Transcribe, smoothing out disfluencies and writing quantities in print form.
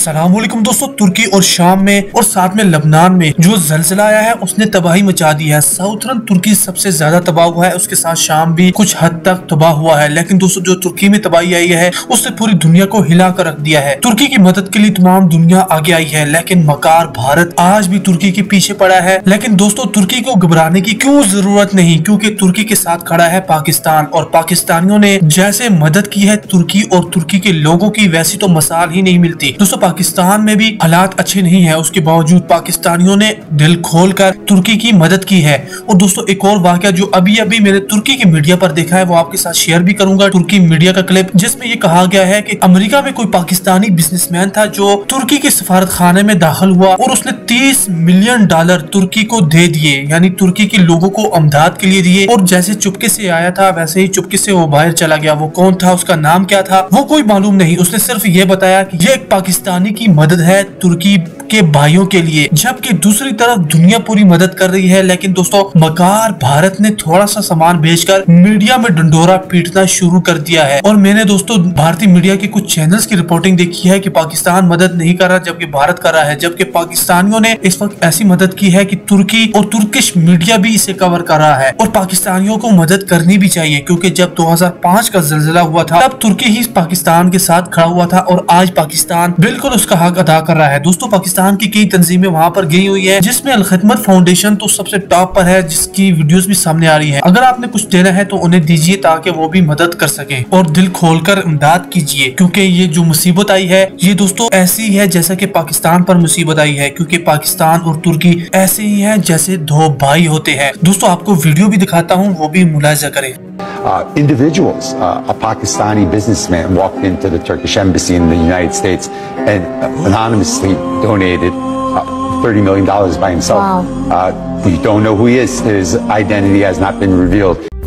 अस्सलामुअलैकुम दोस्तों, तुर्की और शाम में और साथ में लबनान में जो जलजिला आया है उसने तबाही मचा दी है। साउथर्न तुर्की सबसे ज्यादा तबाह हुआ है, उसके साथ शाम भी कुछ हद तक तबाह हुआ है। लेकिन दोस्तों जो तुर्की में तबाही आई है उसने पूरी दुनिया को हिला कर रख दिया है। तुर्की की मदद के लिए तमाम दुनिया आगे आई है, लेकिन मकार भारत आज भी तुर्की के पीछे पड़ा है। लेकिन दोस्तों तुर्की को घबराने की क्यों जरूरत नहीं, क्योंकि तुर्की के साथ खड़ा है पाकिस्तान और पाकिस्तानियों ने जैसे मदद की है तुर्की और तुर्की के लोगों की, वैसी तो मिसाल ही नहीं मिलती। दोस्तों पाकिस्तान में भी हालात अच्छे नहीं है, उसके बावजूद पाकिस्तानियों ने दिल खोलकर तुर्की की मदद की है। और दोस्तों एक और वाकया जो अभी अभी मैंने तुर्की की मीडिया पर देखा है वो आपके साथ शेयर भी करूंगा। तुर्की मीडिया का क्लिप जिसमें ये कहा गया है कि अमेरिका में कोई पाकिस्तानी बिजनेसमैन था जो तुर्की के सफारत खाने में दाखिल हुआ और उसने $30 मिलियन तुर्की को दे दिए, यानी तुर्की के लोगों को अमदाद के लिए दिए। और जैसे चुपके से आया था वैसे ही चुपके से वो बाहर चला गया। वो कौन था, उसका नाम क्या था, वो कोई मालूम नहीं। उसने सिर्फ ये बताया कि ये एक पाकिस्तानी की मदद है तुर्की के भाइयों के लिए, जबकि दूसरी तरफ दुनिया पूरी मदद कर रही है। लेकिन दोस्तों मकार भारत ने थोड़ा सा सामान भेजकर मीडिया में डंडोरा पीटना शुरू कर दिया है। और मैंने दोस्तों भारतीय मीडिया के कुछ चैनल्स की रिपोर्टिंग देखी है कि पाकिस्तान मदद नहीं कर रहा जबकि भारत कर रहा है, जबकि पाकिस्तानियों ने इस वक्त ऐसी मदद की है कि तुर्की और तुर्किश मीडिया भी इसे कवर कर रहा है। और पाकिस्तानियों को मदद करनी भी चाहिए, क्योंकि जब 2005 का जलजिला हुआ था तब तुर्की ही पाकिस्तान के साथ खड़ा हुआ था और आज पाकिस्तान बिल्कुल उसका हक अदा कर रहा है। दोस्तों पाकिस्तान की कई तंजीमें वहां पर गई हुई है, जिसमें अल खिदमत फाउंडेशन तो सबसे टॉप पर है, जिसकी वीडियोस भी सामने आ रही है। अगर आपने कुछ देना है तो उन्हें दीजिए ताकि वो भी मदद कर सके और दिल खोलकर इमदाद कीजिए, क्योंकि ये जो मुसीबत आई है ये दोस्तों ऐसी है जैसा कि पाकिस्तान पर मुसीबत आई है, क्योंकि पाकिस्तान और तुर्की ऐसे ही है जैसे दो भाई होते हैं। दोस्तों आपको वीडियो भी दिखाता हूँ, वो भी मुलाहिजा करें। Individuals, a Pakistani businessman walked into the Turkish embassy in the United States and anonymously donated $30 million by himself. Wow. We don't know who he is. His identity has not been revealed.